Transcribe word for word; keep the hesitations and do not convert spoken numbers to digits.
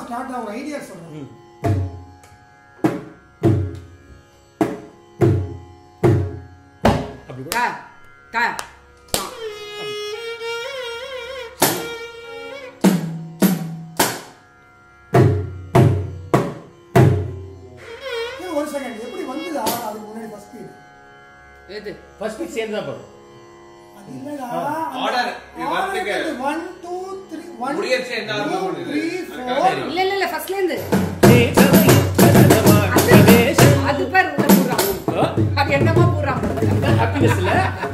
Start ஆகும் idea சொல்றேன். அப்படி கா கா இது ஒரு செகண்ட் எப்படி வந்தது அதுக்கு முன்னாடி ஃபர்ஸ்ட் பீட் எது ஃபர்ஸ்ட் பீட் சேர்ந்து தான் போறோம். அது இல்லடா ஆர்டர் இது வரதுக்கு one two three one முடியச்சே என்ன ஆகும் three four இல்ல இல்ல இல்ல ஃபர்ஸ்ட்ல இருந்து அது பாரு உள்ள போறான். அது என்னமா போறான்? ஹாப்பினஸ்ல